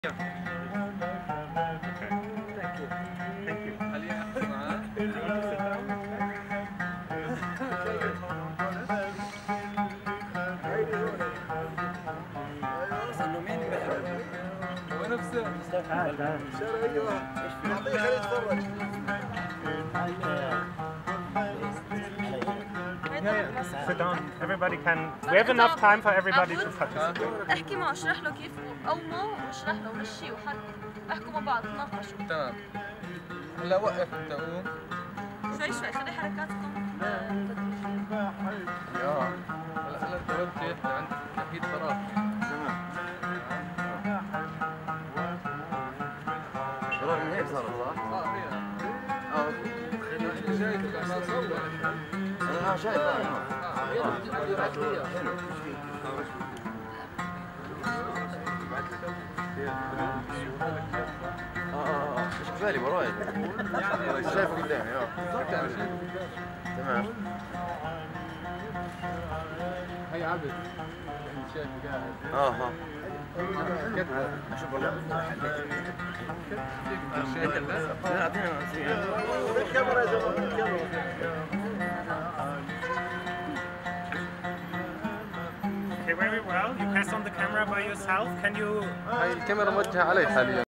Thank you. Thank you. هل يأخذ معاه؟ أصله مين بحب؟ هو نفسه. أيوه. أعطيه خليه يتفرج. Yeah, sit down. Everybody can. We have enough time for everybody to participate. احكي معه اشرح له كيف قومه واشرح له مشي وحركه احكوا مع بعض تناقشوا. تمام. هلا وقف انت قوم. شوي شوي خلي حركاتكم هلا انت وقفت عندك اكيد فراغ. تمام. فراغ من هيك صارت صح؟ فيها. اللي جاي ما صور. انا شايف مش ببالي وراي شايفه قدامي تمام. هي عبد شايف قاعد اشوف والله لا اعطينا بالكاميرا يا جماعه بالكاميرا. Okay, very well. You press on the camera by yourself. Can you? هاي الكاميرا موجهة علي حاليا.